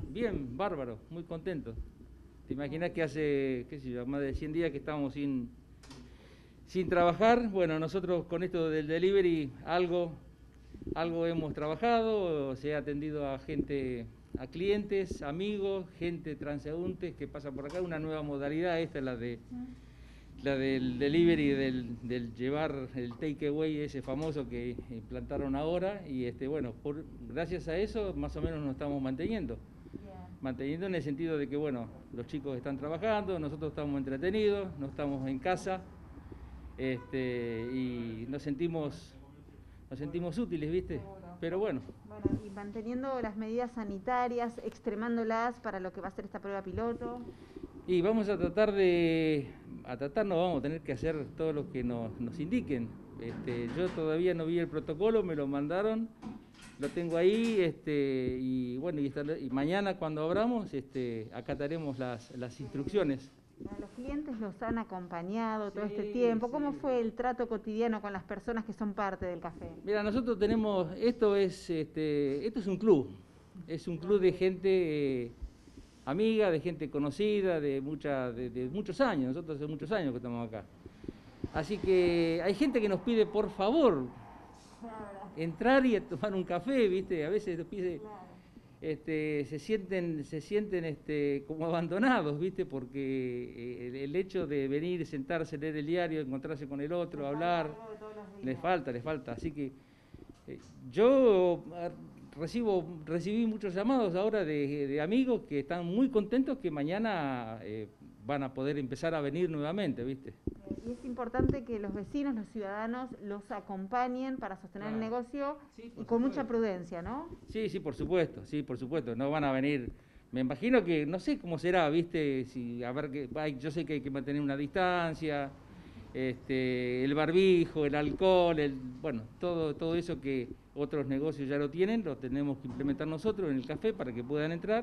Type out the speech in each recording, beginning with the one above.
Bien, bárbaro, muy contento. ¿Te imaginas que hace, qué sé yo, más de 100 días que estábamos sin trabajar? Bueno, nosotros con esto del delivery algo hemos trabajado, se ha atendido a gente, a clientes, amigos, gente transeúntes que pasa por acá, una nueva modalidad, esta es la del delivery, del llevar el takeaway ese famoso que implantaron ahora y bueno, gracias a eso más o menos nos estamos manteniendo. Manteniendo en el sentido de que, bueno, los chicos están trabajando, nosotros estamos entretenidos, no estamos en casa, y nos sentimos útiles, ¿viste? Seguro. Pero bueno. Bueno, y manteniendo las medidas sanitarias, extremándolas para lo que va a ser esta prueba piloto. Y vamos a tratar no vamos a tener que hacer todo lo que nos indiquen. Yo todavía no vi el protocolo, me lo mandaron, lo tengo ahí, y bueno, y mañana cuando abramos, acataremos las instrucciones. A los clientes los han acompañado todo este Sí, tiempo. ¿Cómo sí. fue el trato cotidiano con las personas que son parte del café? Mira, nosotros tenemos, esto es un club, es un club de gente amiga, de gente conocida, de muchos años, nosotros hace muchos años que estamos acá. Así que hay gente que nos pide, por favor, entrar y tomar un café, ¿viste? A veces nos pide, se sienten como abandonados, ¿viste? Porque el hecho de venir, sentarse, leer el diario, encontrarse con el otro, hablar, les falta. Así que yo recibí muchos llamados ahora de amigos que están muy contentos que mañana van a poder empezar a venir nuevamente, ¿viste? Y es importante que los vecinos, los ciudadanos, los acompañen para sostener el negocio y con mucha prudencia, ¿no? Sí, por supuesto, no van a venir. Me imagino que, no sé cómo será, ¿viste? A ver, yo sé que hay que mantener una distancia, el barbijo, el alcohol, bueno, todo eso que otros negocios ya lo tienen, lo tenemos que implementar nosotros en el café para que puedan entrar.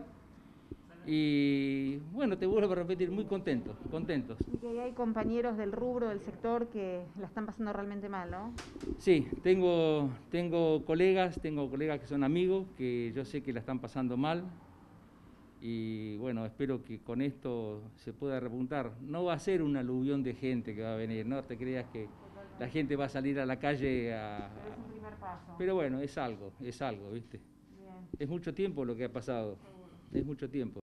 Y bueno, te vuelvo a repetir, muy contentos. Y que hay compañeros del rubro, del sector, que la están pasando realmente mal, ¿no? Sí, tengo colegas que son amigos, que yo sé que la están pasando mal. Y bueno, espero que con esto se pueda repuntar. No va a ser un aluvión de gente que va a venir, no te creas que la gente va a salir a la calle Pero es un primer paso. Pero bueno, es algo, ¿viste? Bien. Es mucho tiempo lo que ha pasado, es mucho tiempo.